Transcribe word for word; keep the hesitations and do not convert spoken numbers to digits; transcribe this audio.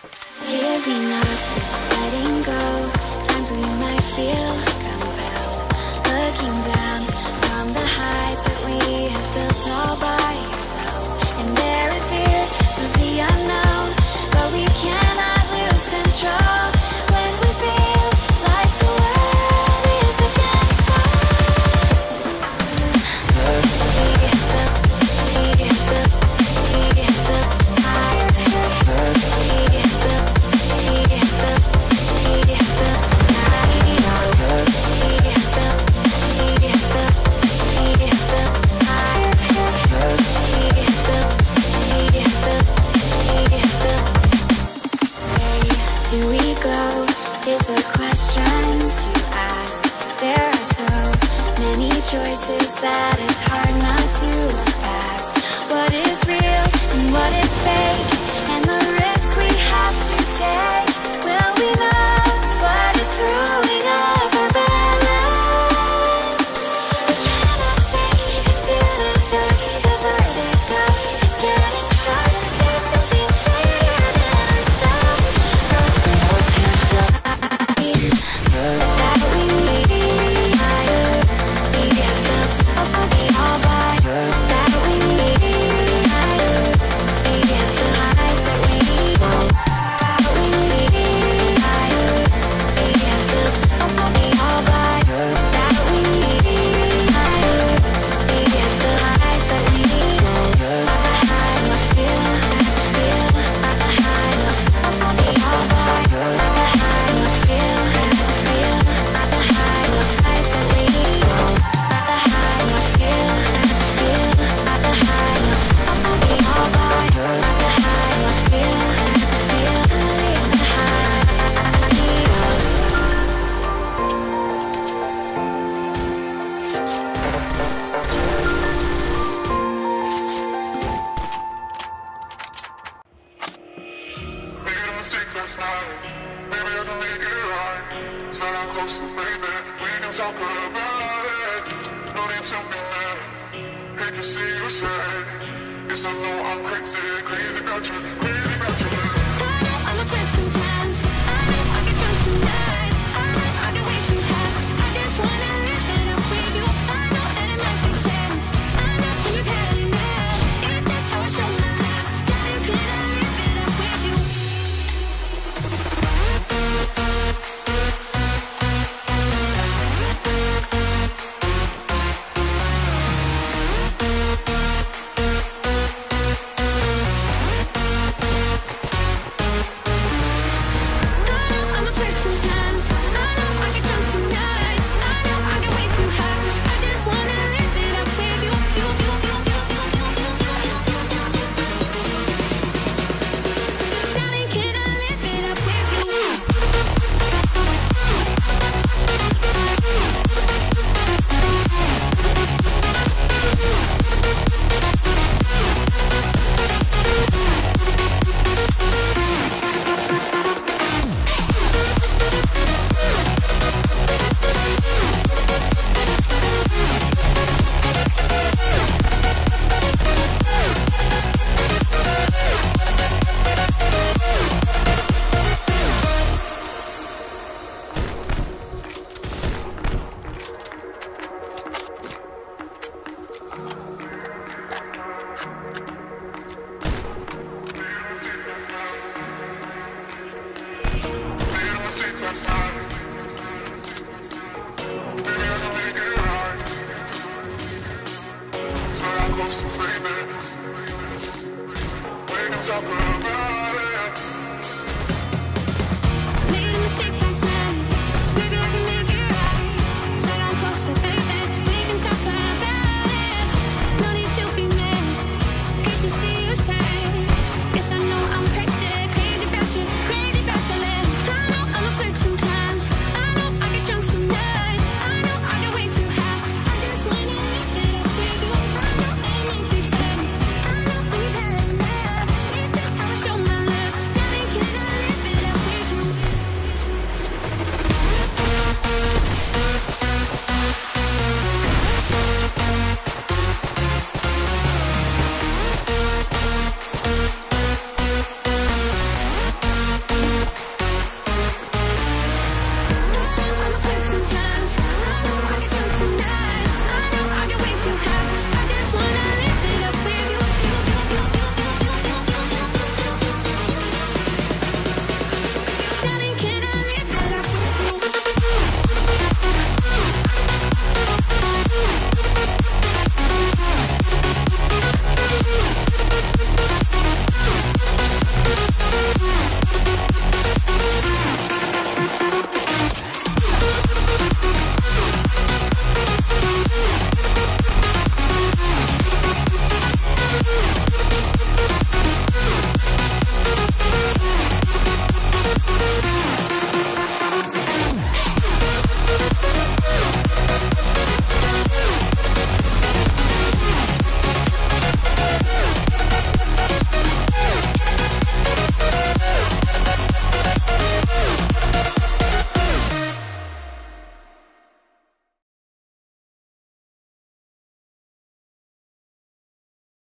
Giving up, letting go, times we might feel compelled, looking down from the heights that we have built all by ourselves. And there is fear of the unknown, but we cannot lose control when we feel like the world is against us. We have built, we have built, we have built tired. We have built, we have built, we have built tired. We have built, we have built, we have built tired. We have built, we have built, we have built. Where do we go is a question to ask. There are so many choices that it's hard not to pass. What is real and what is fake, and the risk we have to take. Will we know what is throwing off our balance? We cannot see into the dark. The vertigo is getting sharp. There's something greater than ourselves. That we need. We have built the all by that we need. We have the highs that we need. That we need. We have built the all by that we need. We have the highs that we need. I feel, I feel, I feel the all by. I feel, I feel, I fight that we need. I feel, I feel, the all by. I feel, I feel the high. Made a mistake last night. Maybe I can make it right. Said I'm close to baby. We can talk about it. No need to be mad. Hate to see you sad. Yes, I know I'm crazy, crazy about you, crazy about you. I know I'm upset sometimes. I know I get drunk some nights. I know I get way too high. I just wanna live it up with you. I know that it might be tense. I know you've had enough. It's just how I show my love. Now you cannot live it up with you. last night. Maybe I can make it right. Say I'm close to baby. We can talk about it. Made a mistake.